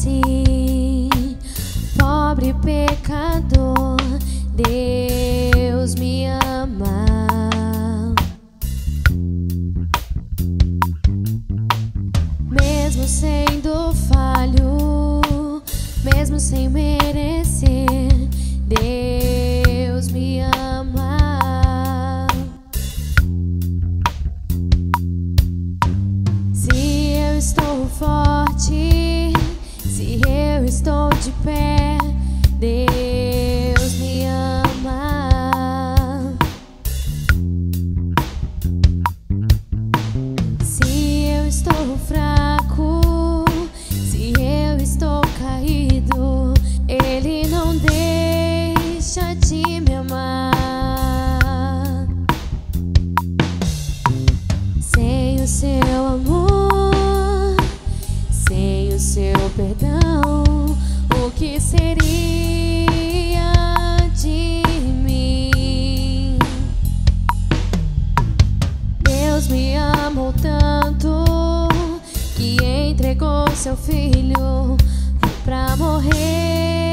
assim, pobre pecador, Deus me ama. Mesmo sendo falho, mesmo sem merecer, Deus me ama. Se eu estou forte, se eu estou de pé, Deus me ama. Se eu estou fraco, se eu estou caído, Ele não deixa de me amar. Sem o seu amor, sem o seu perdão, o que seria de mim? Deus me amou tanto que entregou seu filho pra morrer